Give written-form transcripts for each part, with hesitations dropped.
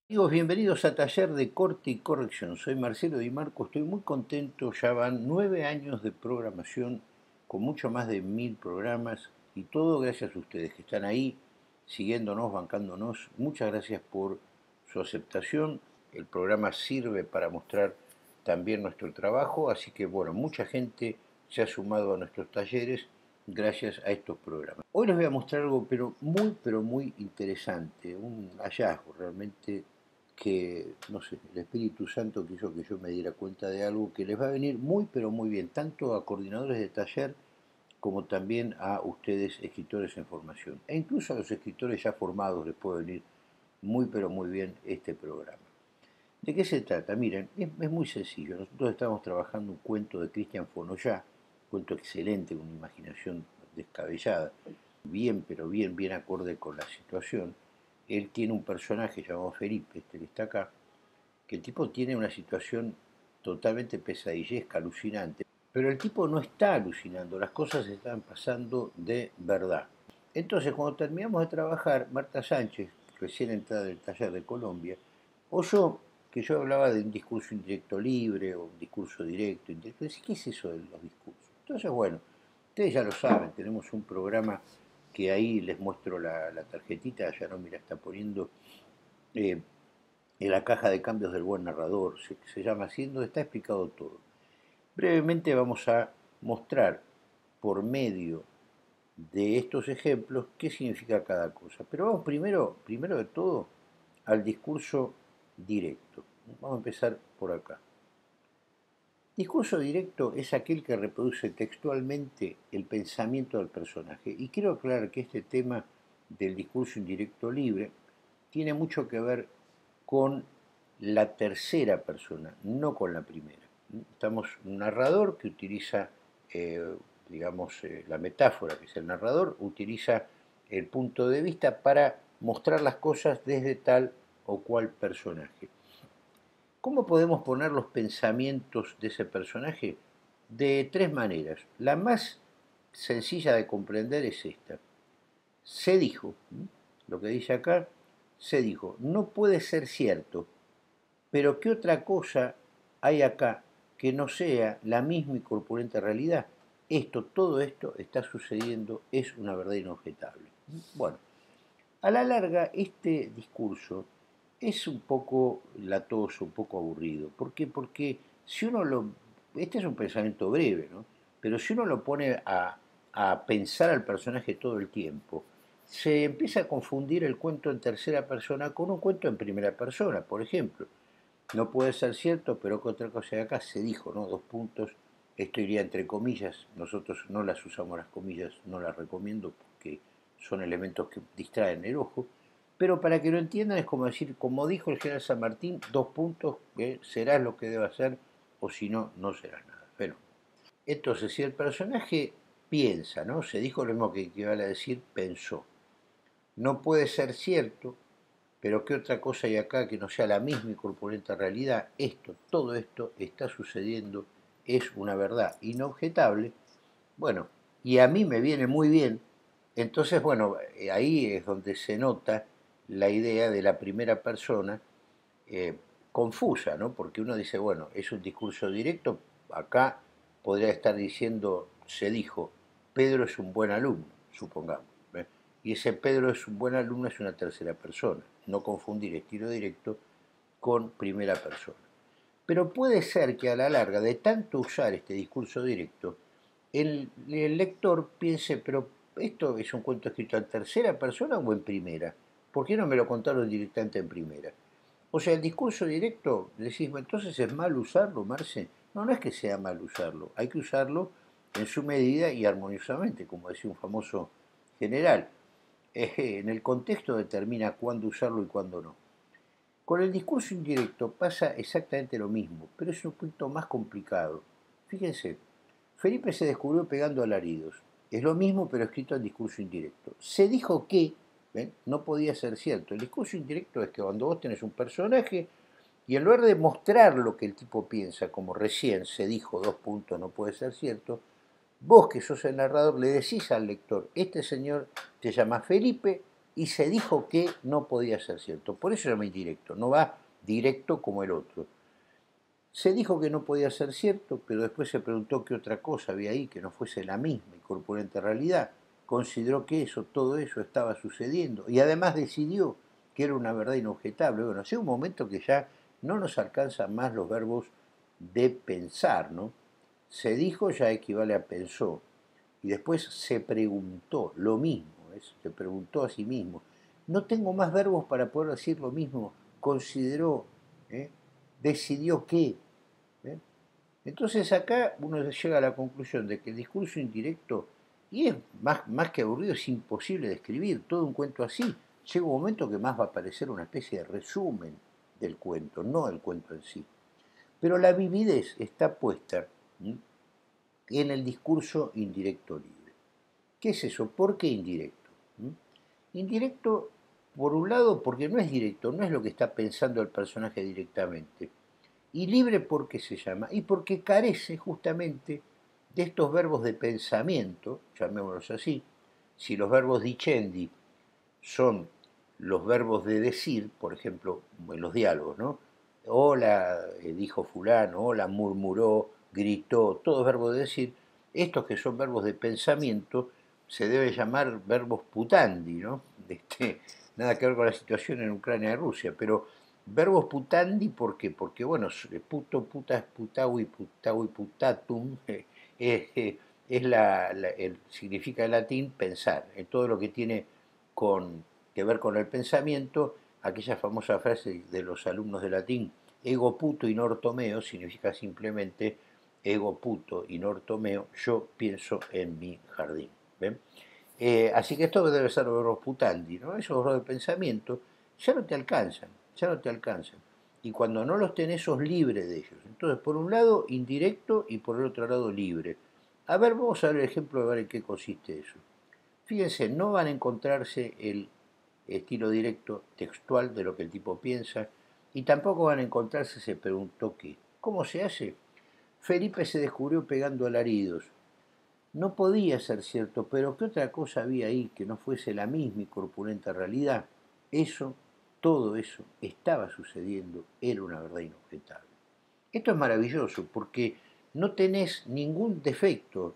Amigos, bienvenidos a Taller de Corte y Corrección. Soy Marcelo Di Marco, estoy muy contento. Ya van 9 años de programación con mucho más de 1000 programas y todo gracias a ustedes que están ahí siguiéndonos, bancándonos. Muchas gracias por su aceptación. El programa sirve para mostrar también nuestro trabajo, así que bueno, mucha gente se ha sumado a nuestros talleres gracias a estos programas. Hoy les voy a mostrar algo pero muy interesante, un hallazgo realmente que, no sé, el Espíritu Santo quiso que yo me diera cuenta de algo que les va a venir pero muy bien, tanto a coordinadores de taller como también a ustedes, escritores en formación. E incluso a los escritores ya formados les puede venir pero muy bien este programa. ¿De qué se trata? Miren, es muy sencillo. Nosotros estamos trabajando un cuento de Cristian Fonollá, un cuento excelente, con una imaginación descabellada, bien acorde con la situación. Él tiene un personaje llamado Felipe, este que está acá, que el tipo tiene una situación totalmente pesadillesca, alucinante, pero el tipo no está alucinando, las cosas están pasando de verdad. Entonces, cuando terminamos de trabajar, Marta Sánchez, recién entrada del taller de Colombia, oyó que yo hablaba de un discurso indirecto libre o un discurso directo, indirecto. Dice, ¿qué es eso de los discursos? Entonces, bueno, ustedes ya lo saben, tenemos un programa que ahí les muestro la tarjetita, ya no me la está poniendo, eh, en la caja de cambios del buen narrador, se llama así, donde está explicado todo. Brevemente vamos a mostrar por medio de estos ejemplos qué significa cada cosa. Pero vamos primero de todo, al discurso directo. Vamos a empezar por acá. Discurso directo es aquel que reproduce textualmente el pensamiento del personaje. Y quiero aclarar que este tema del discurso indirecto libre tiene mucho que ver con la tercera persona, no con la primera. Estamos un narrador que utiliza, la metáfora, que es el narrador, utiliza el punto de vista para mostrar las cosas desde tal o cual personaje. ¿Cómo podemos poner los pensamientos de ese personaje? De tres maneras. La más sencilla de comprender es esta. Se dijo, lo que dice acá, se dijo, no puede ser cierto, pero ¿qué otra cosa hay acá que no sea la misma y corpulenta realidad? Todo esto está sucediendo, es una verdad inobjetable. Bueno, a la larga este discurso es un poco latoso, un poco aburrido. ¿Por qué? Porque si uno este es un pensamiento breve, ¿no? Pero si uno lo pone a pensar al personaje todo el tiempo, se empieza a confundir el cuento en tercera persona con un cuento en primera persona, por ejemplo. No puede ser cierto, pero que otra cosa de acá se dijo, ¿no? Dos puntos. Esto iría entre comillas. Nosotros no las usamos las comillas, no las recomiendo porque son elementos que distraen el ojo. Pero para que lo entiendan es como decir, como dijo el general San Martín, dos puntos, serás lo que deba ser o si no, no serás nada. Bueno, entonces si el personaje piensa, ¿no? Se dijo lo mismo que equivale a decir pensó. No puede ser cierto, pero ¿qué otra cosa hay acá que no sea la misma y corpulenta realidad? Todo esto está sucediendo, es una verdad inobjetable. Bueno, y a mí me viene muy bien. Entonces, bueno, ahí es donde se nota la idea de la primera persona, eh, confusa, ¿no? Porque uno dice, bueno, es un discurso directo, acá podría estar diciendo, se dijo, Pedro es un buen alumno, supongamos. ¿Ve? Y ese Pedro es un buen alumno es una tercera persona, no confundir estilo directo con primera persona. Pero puede ser que a la larga, de tanto usar este discurso directo, el lector piense, pero esto es un cuento escrito en tercera persona o en primera. ¿Por qué no me lo contaron directamente en primera? O sea, el discurso directo, decís, entonces es mal usarlo, Marce. No, no es que sea mal usarlo, hay que usarlo en su medida y armoniosamente, como decía un famoso general. En el contexto determina cuándo usarlo y cuándo no. Con el discurso indirecto pasa exactamente lo mismo, pero es un punto más complicado. Fíjense, Felipe se descubrió pegando alaridos. Es lo mismo, pero escrito en discurso indirecto. Se dijo que, ¿ven? No podía ser cierto. El discurso indirecto es que cuando vos tenés un personaje y en lugar de mostrar lo que el tipo piensa, como recién se dijo, dos puntos, no puede ser cierto, vos que sos el narrador le decís al lector, este señor se llama Felipe y se dijo que no podía ser cierto. Por eso se llama indirecto, no va directo como el otro. Se dijo que no podía ser cierto, pero después se preguntó qué otra cosa había ahí que no fuese la misma y corpulenta realidad. Consideró que todo eso estaba sucediendo y además decidió que era una verdad inobjetable. Bueno, llega un momento que ya no nos alcanzan más los verbos de pensar, ¿no? Se dijo ya equivale a pensó y después se preguntó lo mismo, se preguntó a sí mismo. No tengo más verbos para poder decir lo mismo. Consideró, ¿eh? Decidió que. ¿Eh? Entonces acá uno llega a la conclusión de que el discurso indirecto, y es más que aburrido, es imposible de escribir, todo un cuento así. Llega un momento que más va a parecer una especie de resumen del cuento, no el cuento en sí. Pero la vividez está puesta en el discurso indirecto libre. ¿Qué es eso? ¿Por qué indirecto? Indirecto, por un lado, porque no es directo, no es lo que está pensando el personaje directamente. Y libre, ¿por qué se llama? Y porque carece justamente de estos verbos de pensamiento, llamémoslos así. Si los verbos dicendi son los verbos de decir, por ejemplo, en los diálogos, ¿no? Hola, dijo fulano, hola, murmuró, gritó, todos verbos de decir. Estos que son verbos de pensamiento se debe llamar verbos putandi, ¿no? Nada que ver con la situación en Ucrania y Rusia, pero verbos putandi, ¿por qué? Porque, bueno, puto, putas, putaui, putaui, putatum, significa en latín pensar, en todo lo que tiene que ver con el pensamiento, aquella famosa frase de los alumnos de latín, ego puto in orto meo, significa simplemente ego puto in orto meo, yo pienso en mi jardín. ¿Ven? Así que esto debe ser los verbos putandi, ¿no? Esos verbos de pensamiento ya no te alcanzan, ya no te alcanzan. Y cuando no los tenés, sos libre de ellos. Entonces, por un lado, indirecto y por el otro lado, libre. A ver, vamos a ver el ejemplo de ver en qué consiste eso. Fíjense, no van a encontrarse el estilo directo textual de lo que el tipo piensa y tampoco van a encontrarse se preguntó qué. ¿Cómo se hace? Felipe se descubrió pegando alaridos. No podía ser cierto, pero ¿qué otra cosa había ahí que no fuese la misma y corpulenta realidad? Eso, todo eso, estaba sucediendo, era una verdad inobjetable. Esto es maravilloso porque no tenés ningún defecto.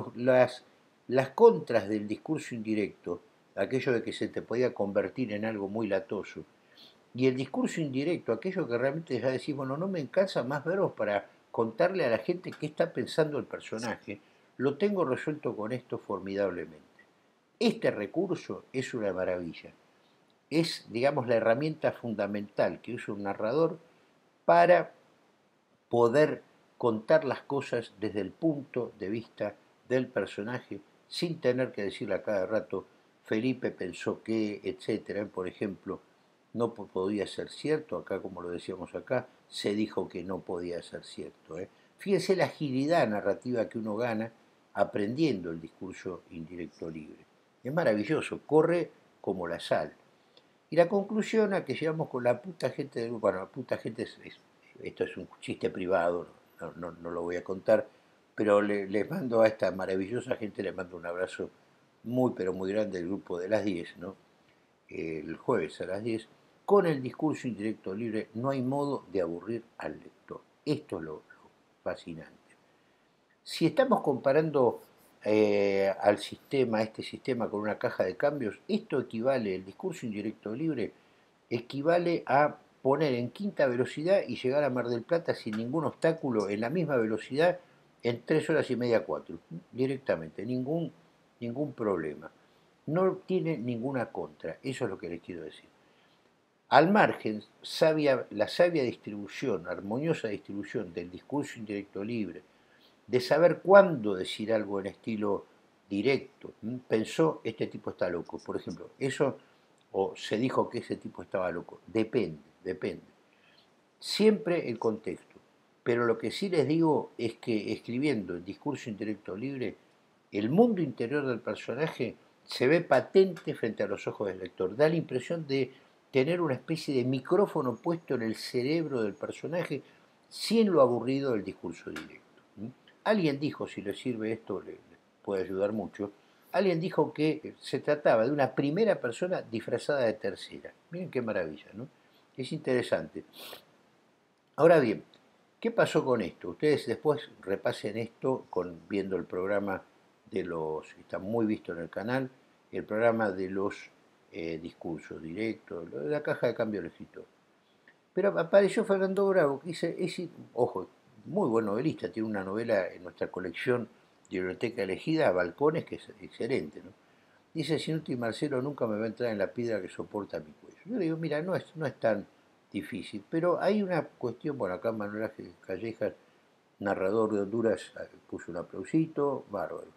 Las contras del discurso indirecto, aquello de que se te podía convertir en algo muy latoso, y el discurso indirecto, aquello que realmente ya decís, bueno, no me alcanza más verbos para contarle a la gente qué está pensando el personaje, lo tengo resuelto con esto formidablemente. Este recurso es una maravilla. Es, digamos, la herramienta fundamental que usa un narrador para poder contar las cosas desde el punto de vista del personaje sin tener que decirle a cada rato Felipe pensó que, etcétera. Por ejemplo, no podía ser cierto, acá como lo decíamos acá, se dijo que no podía ser cierto. Fíjense la agilidad narrativa que uno gana aprendiendo el discurso indirecto libre. Es maravilloso, corre como la sal. Y la conclusión a que llegamos con la puta gente del grupo, bueno, la puta gente esto es un chiste privado, no lo voy a contar, pero les mando a esta maravillosa gente, les mando un abrazo muy, pero muy grande del grupo de las 10, ¿no? El jueves a las 10, con el discurso indirecto libre, no hay modo de aburrir al lector. Esto es lo fascinante. Si estamos comparando al sistema, este sistema con una caja de cambios, esto equivale, el discurso indirecto libre, equivale a poner en quinta velocidad y llegar a Mar del Plata sin ningún obstáculo en la misma velocidad en 3 horas y media, 4, directamente, ningún problema. No tiene ninguna contra, eso es lo que les quiero decir. Al margen, la sabia distribución, armoniosa distribución del discurso indirecto libre, de saber cuándo decir algo en estilo directo. Pensó, este tipo está loco, por ejemplo. Eso, o se dijo que ese tipo estaba loco. Depende. Siempre el contexto. Pero lo que sí les digo es que escribiendo el discurso intelecto libre, el mundo interior del personaje se ve patente frente a los ojos del lector. Da la impresión de tener una especie de micrófono puesto en el cerebro del personaje sin lo aburrido del discurso directo. Alguien dijo, si le sirve esto, le puede ayudar mucho, alguien dijo que se trataba de una primera persona disfrazada de tercera. Miren qué maravilla, ¿no? Es interesante. Ahora bien, ¿qué pasó con esto? Ustedes después repasen esto viendo el programa de los, está muy visto en el canal, el programa de los discursos directos, lo de la caja de cambio del escritor. Pero apareció Fernando Bravo, que ojo, muy buen novelista, tiene una novela en nuestra colección de Biblioteca Elegida, Balcones, que es excelente, ¿no? Dice, Sinuti Marcelo nunca me va a entrar en la piedra que soporta mi cuello. Yo le digo, mira, no es tan difícil, pero hay una cuestión, bueno, acá Manuel Ángel Callejas, narrador de Honduras, puso un aplausito, bárbaro.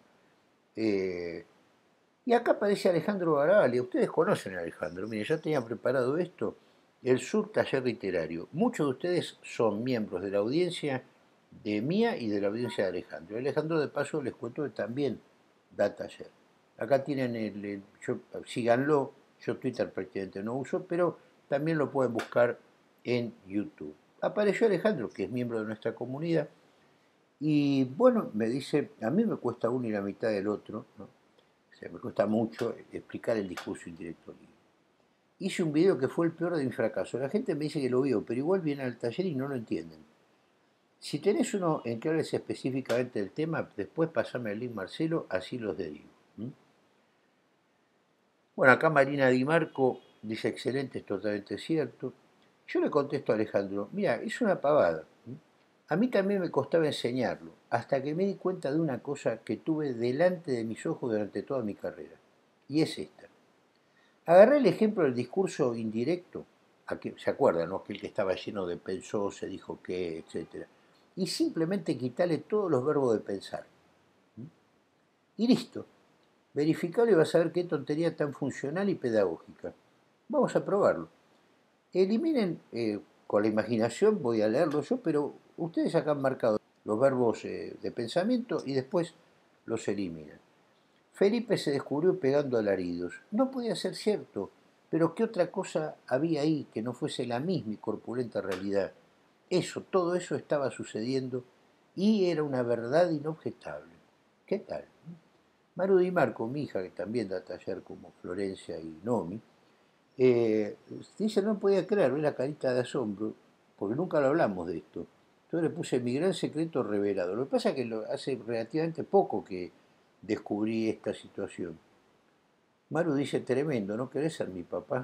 Y acá aparece Alejandro Barabali. Ustedes conocen a Alejandro. Miren, ya tenía preparado esto. El Subtaller Literario. Muchos de ustedes son miembros de la audiencia de mía y de la audiencia de Alejandro. Alejandro, de paso, les cuento que también da taller. Acá tienen síganlo. Yo Twitter prácticamente no uso, pero también lo pueden buscar en YouTube. Apareció Alejandro, que es miembro de nuestra comunidad, y bueno, me dice, a mí me cuesta uno y la mitad del otro, ¿no? O sea, me cuesta mucho explicar el discurso indirecto libre. Hice un video que fue el peor de mi fracaso. La gente me dice que lo vio, pero igual vienen al taller y no lo entienden. Si tenés uno en que hables específicamente del tema, después pasame el link, Marcelo, así los derivo. Bueno, acá Marina Di Marco dice, excelente, es totalmente cierto. Yo le contesto a Alejandro, mira, es una pavada. A mí también me costaba enseñarlo, hasta que me di cuenta de una cosa que tuve delante de mis ojos durante toda mi carrera. Y es esta. Agarré el ejemplo del discurso indirecto, ¿se acuerdan, no? Aquel que estaba lleno de pensó, se dijo que, etc. Y simplemente quitarle todos los verbos de pensar. Y listo. Verificalo y vas a ver qué tontería tan funcional y pedagógica. Vamos a probarlo. Eliminen con la imaginación, voy a leerlo yo, pero ustedes acá han marcado los verbos de pensamiento y después los eliminan. Felipe se descubrió pegando alaridos. No podía ser cierto, pero ¿qué otra cosa había ahí que no fuese la misma y corpulenta realidad? Todo eso estaba sucediendo y era una verdad inobjetable. ¿Qué tal? Maru Di Marco, mi hija, que también da taller como Florencia y Nomi, dice, no podía creer, ve la carita de asombro, porque nunca lo hablamos de esto. Entonces le puse mi gran secreto revelado. Lo que pasa es que hace relativamente poco que descubrí esta situación. Maru dice, tremendo, ¿no querés ser mi papá?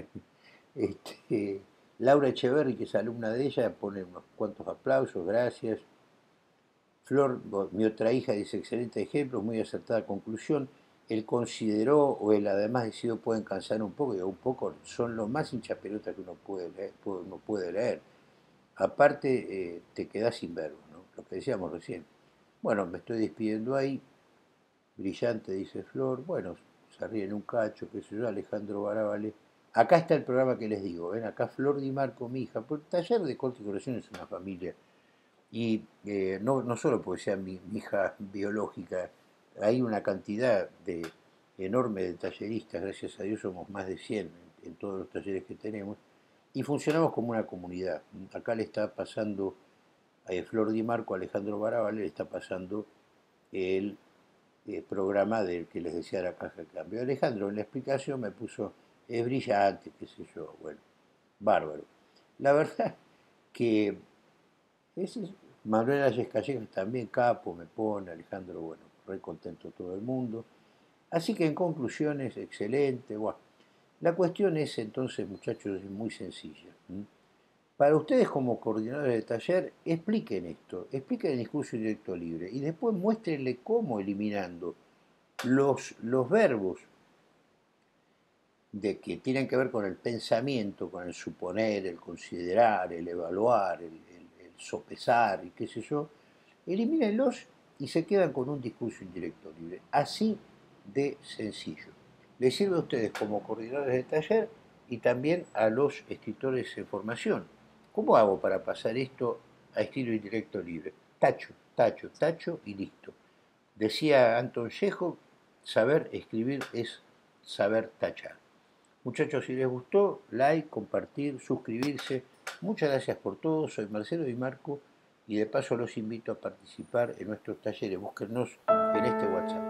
Laura Echeverri, que es alumna de ella, pone unos cuantos aplausos, gracias. Flor, mi otra hija, dice, excelente ejemplo, muy acertada conclusión. Él consideró, o él además decidió, pueden cansar un poco, y un poco son lo más hinchapelotas que uno puede leer. Aparte, te quedás sin verbo, ¿no? Lo que decíamos recién. Bueno, me estoy despidiendo ahí. Brillante, dice Flor. Bueno, se ríen un cacho, qué sé yo, Alejandro Barabale. Acá está el programa que les digo, ¿ven? Acá Flor Di Marco, mi hija. Porque el taller de corte y corrección es una familia. Y no solo porque sea mi hija biológica, hay una cantidad enorme de talleristas, gracias a Dios somos más de 100 en todos los talleres que tenemos, y funcionamos como una comunidad. Acá le está pasando a Flor Di Marco, a Alejandro Barabale, le está pasando el programa del que les decía la caja de cambio. Alejandro en la explicación me puso, es brillante, qué sé yo, bueno, bárbaro. La verdad que ese Manuel Ayes Callejas también, capo, me pone, Alejandro, bueno, re contento todo el mundo. Así que en conclusiones, excelente. Bueno, la cuestión es entonces, muchachos, es muy sencilla. Para ustedes como coordinadores de taller, expliquen esto, expliquen el discurso indirecto libre y después muéstrenle cómo eliminando los verbos de que tienen que ver con el pensamiento, con el suponer, el considerar, el evaluar, el sopesar y qué sé yo, elimínenlos y se quedan con un discurso indirecto libre. Así de sencillo. Les sirve a ustedes como coordinadores de taller y también a los escritores en formación. ¿Cómo hago para pasar esto a estilo indirecto libre? Tacho, tacho, tacho y listo. Decía Anton Chekhov, saber escribir es saber tachar. Muchachos, si les gustó, like, compartir, suscribirse. Muchas gracias por todo. Soy Marcelo Di Marco y de paso los invito a participar en nuestros talleres. Búsquennos en este WhatsApp.